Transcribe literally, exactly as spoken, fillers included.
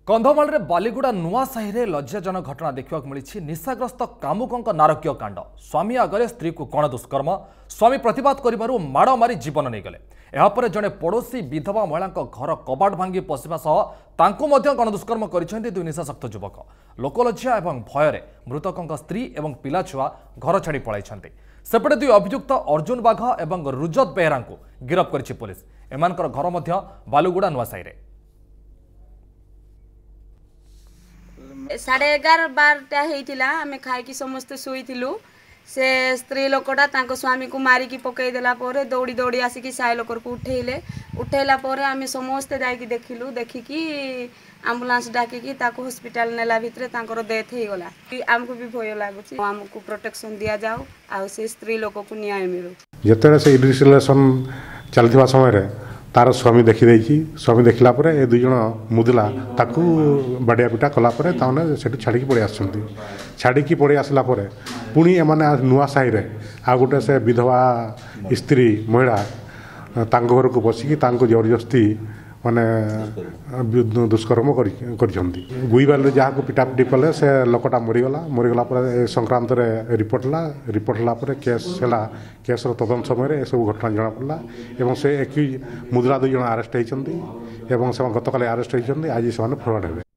कंधमाल बालीगुड़ा नुआ साहि लज्जाजनक घटना देखा मिली। निशाग्रस्त कामुकों नारकीय कांड। स्वामी आगे स्त्री को कण दुष्कर्म। स्वामी प्रतिवाद कर माड़ मारी जीवन नहीं गले। यापर जड़े पड़ोशी विधवा महिला घर कबाट भांगी पशिवा सह गण दुष्कर्म कर दुई निशाशक्त युवक। लोकलज्जा और भय मृतकों स्त्री और पिला छुआ घर छाड़ी पलाई। सेपटे दुई अभियुक्त अर्जुन बाघ और रुजत बेहरा को गिरफ्त कर पुलिस। एमान घर बालुगुड़ा नुआ साहि। साढ़े एगार बारटा होता आम खाई समस्ते शोलु से स्त्री लोकटा स्वामी को मारिकी पकईदेला दौड़ी दौड़ी आसिकी साई लोकर को उठेले उठेला आम समस्ते जाकि देखिलु देखिकी आम्बुलांस डाकिकी हॉस्पिटल नेला भितर डेथ हो गला। आमको भी भय लगुच आमको प्रोटेक्शन दि जाऊ आ स्त्री लोक को न्याय मिलू। जिते से इनभेस्टिगेशन चलता समय तार स्वामी देखीदे स्वामी देखला ए दुई जन मुदला ताकू बाड़िया पिटा कलापर से छाड़ी पड़े आस छाड़ी पड़े आसला पुणी एमाने नुआ साहि आ गोटे से विधवा स्त्री महिला घर को बसिकी जबरदस्ती माने दुष्कर्म कर गुईबाल जहाँ को पिटापिटी कले से लोकटा मरीगला मरीगला संक्रांत रिपोर्ट ला रिपोर्ट ला केस है केस तदन समय सब घटना जना पड़ा से एक मुद्रा दुई जन आरेस्ट होती गतकाली आरेस्ट होती आज से फरवर्ड हे।